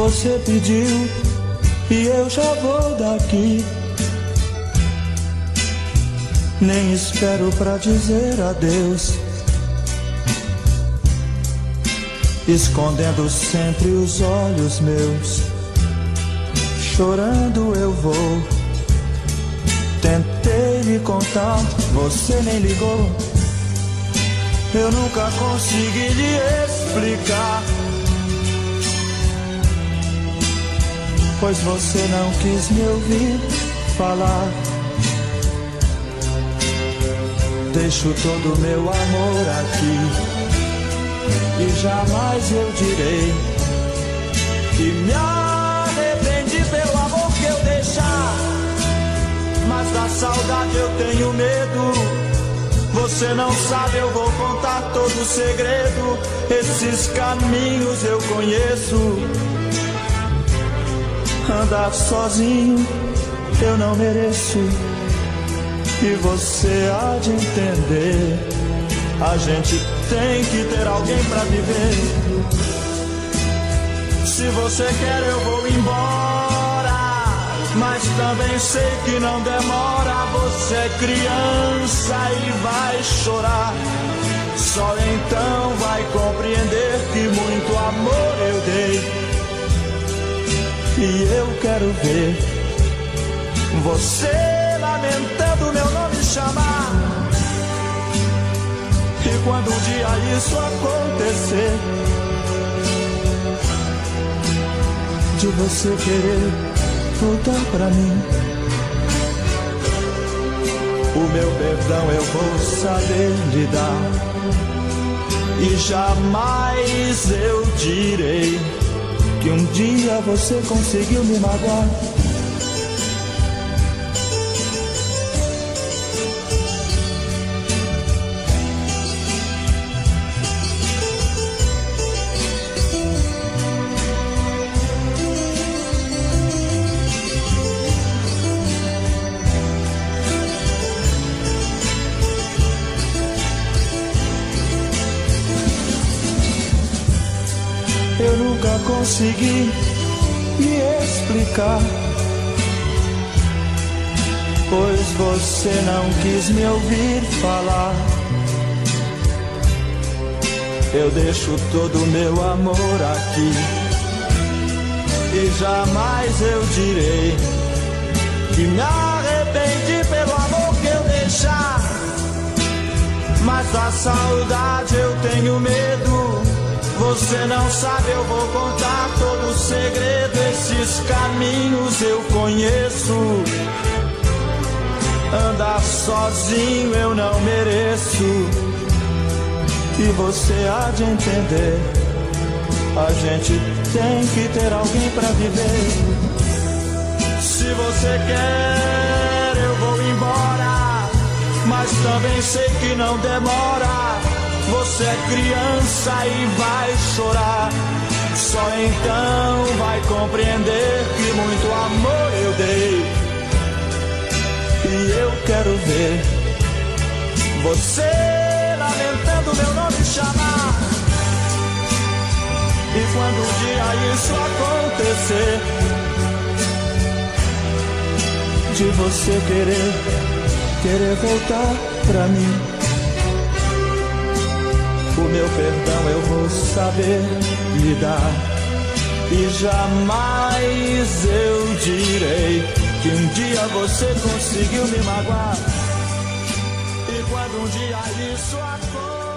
você pediu e eu já vou daqui. Nem espero pra dizer adeus, escondendo sempre os olhos meus. Chorando eu vou. Tentei lhe contar, você nem ligou. Eu nunca consegui lhe explicar, pois você não quis me ouvir falar. Deixo todo o meu amor aqui e jamais eu direi que me arrependi pelo amor que eu deixar. Mas da saudade eu tenho medo. Você não sabe, eu vou contar todo o segredo. Esses caminhos eu conheço. Andar sozinho eu não mereço, e você há de entender. A gente tem que ter alguém pra viver. Se você quer eu vou embora, mas também sei que não demora. Você é criança e vai chorar. Só então vai compreender que muito amor eu dei. E eu quero ver você lamentando meu nome chamar. E quando um dia isso acontecer, de você querer voltar pra mim, o meu perdão eu vou saber lhe dar. E jamais eu direi que um dia você conseguiu me magoar. Eu nunca consegui me explicar, pois você não quis me ouvir falar. Eu deixo todo o meu amor aqui e jamais eu direi que me arrependi pelo amor que eu deixar. Mas da saudade eu tenho medo. Você não sabe, eu vou contar todo o segredo. Esses caminhos eu conheço. Andar sozinho eu não mereço, e você há de entender. A gente tem que ter alguém pra viver. Se você quer eu vou embora, mas também sei que não demora. Você é criança e vai chorar. Só então vai compreender que muito amor eu dei. E eu quero ver você lamentando meu nome chamar. E quando um dia isso acontecer, de você querer voltar pra mim, o meu perdão eu vou saber lhe dar. E jamais eu direi que um dia você conseguiu me magoar. E quando um dia isso acontecer,